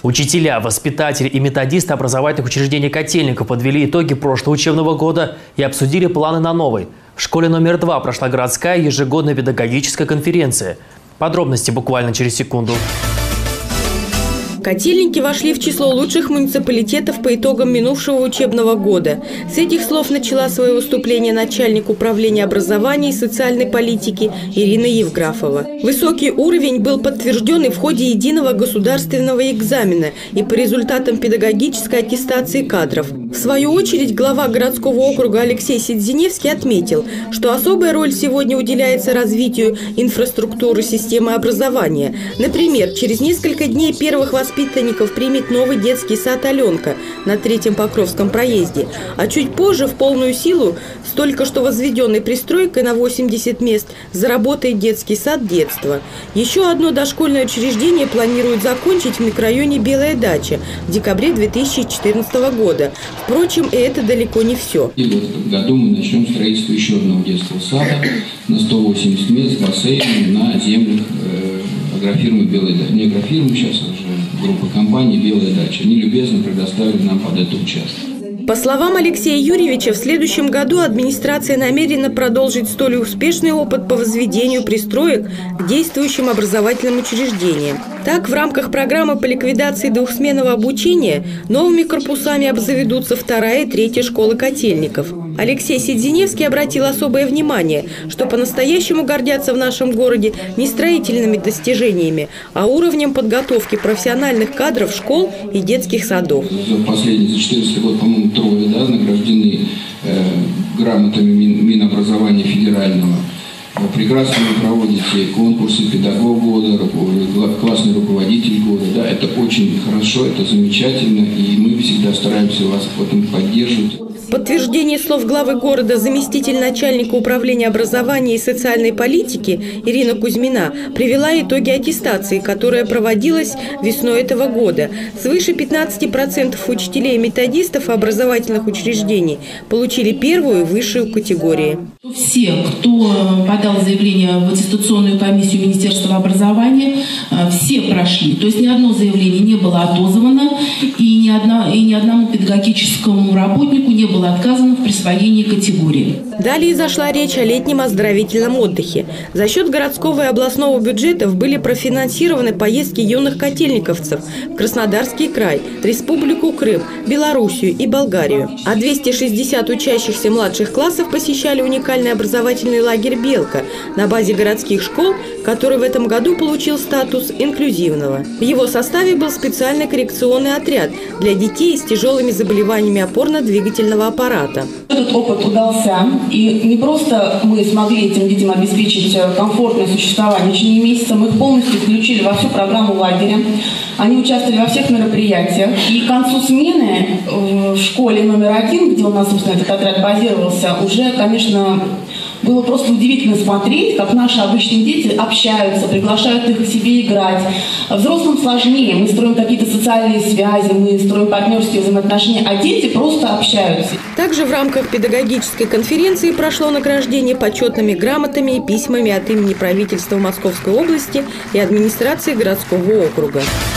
Учителя, воспитатели и методисты образовательных учреждений Котельников подвели итоги прошлого учебного года и обсудили планы на новый. В школе номер 2 прошла городская ежегодная педагогическая конференция. Подробности буквально через секунду. Котельники вошли в число лучших муниципалитетов по итогам минувшего учебного года. С этих слов начала свое выступление начальник управления образования и социальной политики Ирина Евграфова. Высокий уровень был подтвержден и в ходе единого государственного экзамена и по результатам педагогической аттестации кадров. В свою очередь глава городского округа Алексей Седзиневский отметил, что особая роль сегодня уделяется развитию инфраструктуры системы образования. Например, через несколько дней первых воспитанников примет новый детский сад «Аленка» на 3-м Покровском проезде, а чуть позже в полную силу с только что возведенной пристройкой на 80 мест заработает детский сад «Детство». Еще одно дошкольное учреждение планируют закончить в микрорайоне Белая дача в декабре 2014 года. Впрочем, и это далеко не все. И в этом году мы начнем строительство еще одного детского сада на 180 мест с бассейном на землях агрофирмы «Белая дача». Не агрофирмы, сейчас уже группа компаний «Белая дача». Они любезно предоставили нам под это участок. По словам Алексея Юрьевича, в следующем году администрация намерена продолжить столь успешный опыт по возведению пристроек к действующим образовательным учреждениям. Так, в рамках программы по ликвидации двухсменного обучения новыми корпусами обзаведутся 2-я и 3-я школы Котельников. Алексей Седзиневский обратил особое внимание, что по-настоящему гордятся в нашем городе не строительными достижениями, а уровнем подготовки профессиональных кадров школ и детских садов. За последний, за 14 год, по-моему, 3 награждены грамотами Минобразования федерального. Прекрасно вы проводите конкурсы педагог года, классный руководитель года. Да, это очень хорошо, это замечательно, и мы всегда стараемся вас в этом поддерживать. В подтверждение слов главы города заместитель начальника управления образования и социальной политики Ирина Кузьмина привела итоги аттестации, которая проводилась весной этого года. Свыше 15% учителей и методистов образовательных учреждений получили 1-ю и высшую категории. Все, кто подал заявление в аттестационную комиссию Министерства образования, все прошли. То есть ни одно заявление не было отозвано, и ни одному педагогическому работнику не было отказано в присвоении категории. Далее зашла речь о летнем оздоровительном отдыхе. За счет городского и областного бюджетов были профинансированы поездки юных котельниковцев в Краснодарский край, Республику Крым, Белоруссию и Болгарию. А 260 учащихся младших классов посещали уникальный образовательный лагерь «Белка» на базе городских школ, который в этом году получил статус инклюзивного. В его составе был специальный коррекционный отряд для детей с тяжелыми заболеваниями опорно-двигательного аппарата. Этот опыт удался, и не просто мы смогли этим детям обеспечить комфортное существование. В течение месяца мы их полностью включили во всю программу лагеря. Они участвовали во всех мероприятиях. И к концу смены в школе номер 1, где у нас, собственно, этот отряд базировался, уже, конечно, было просто удивительно смотреть, как наши обычные дети общаются, приглашают их к себе играть. Взрослым сложнее, мы строим какие-то социальные связи, мы строим партнерские взаимоотношения, а дети просто общаются. Также в рамках педагогической конференции прошло награждение почетными грамотами и письмами от имени правительства Московской области и администрации городского округа.